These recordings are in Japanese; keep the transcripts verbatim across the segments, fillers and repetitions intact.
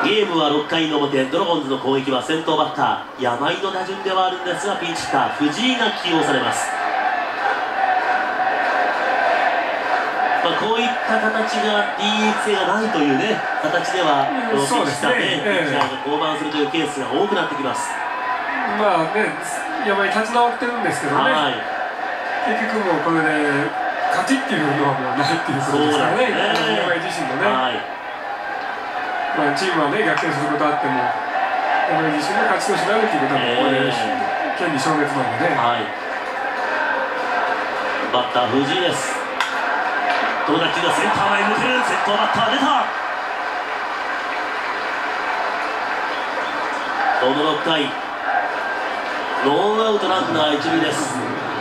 ゲームはろっかいの表、ドラゴンズの攻撃は先頭バッター山井の打順ではあるんですが、ピンチヒッター藤井が起用されます。まあ、こういった形が ディーエイチ 性がないというね形では、このピンチヒッターでピッチャーが降板するというケースが多くなってきます。 まあね、山井立ち直ってるんですけどね、はい、結局もうこれで勝ちっていうのはもうないっていうことですからね、山井自身のね、はい、まあ、チームはね逆転することあっても山井自身の勝ち投手になるっていうことはもうこれ、えー、権利消滅なんでね、はい、 バッター藤井です。どの打球がセンター前に抜ける、先頭バッター出た。このろっかいノーアウトランナー一塁です。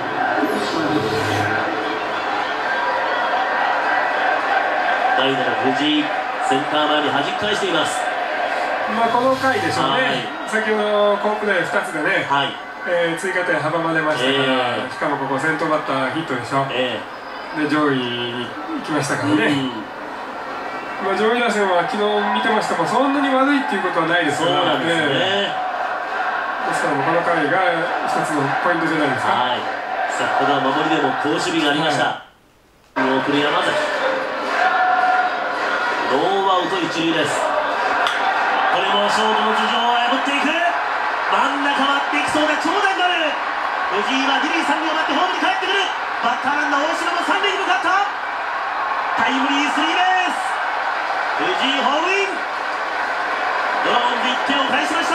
代打の藤井、センター前に弾き返しています。 まあこの回でしょうね、先ほど好プレーふたつでね、はい、えー、追加点阻まれましたから、えー、しかもここ先頭バッターヒットでしょ、えー、で上位に行きましたからね、うん、まあ上位打線は昨日見てましたもそんなに悪いっていうことはないですから、そうなんですね、ですからこの回が一つのポイントじゃないですか。はい、 先ほどは守りでも好守備がありました。見送る山崎、ノーアウト一塁です。これもショートの頭上を破っていく、真ん中割っていきそうで長打になる。藤井は二塁三塁を待ってホームに帰ってくる。バッターランナー大島も三塁に向かった。タイムリースリーベース、藤井ホームイン。ドラゴンズいってんを返しました。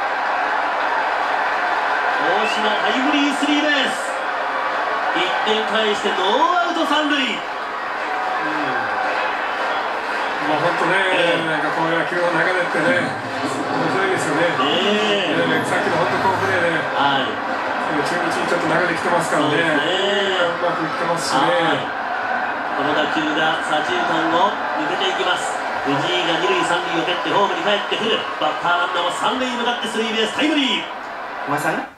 大島タイムリースリーベース、いってん返してノーアウト三塁。 まあ本当ね、えー、なんかこう野球の流れってね、面白いですよね。えー、えー、さっきの本当好プレーで、はい、中日にちょっと流れてきてますからね、うまくいってますしね。 この打球が左中間を抜けていきます。藤井が二塁三塁を蹴ってホームに帰ってくる。バッターランナーも三塁に向かってスリーベースタイムリー。 お前さん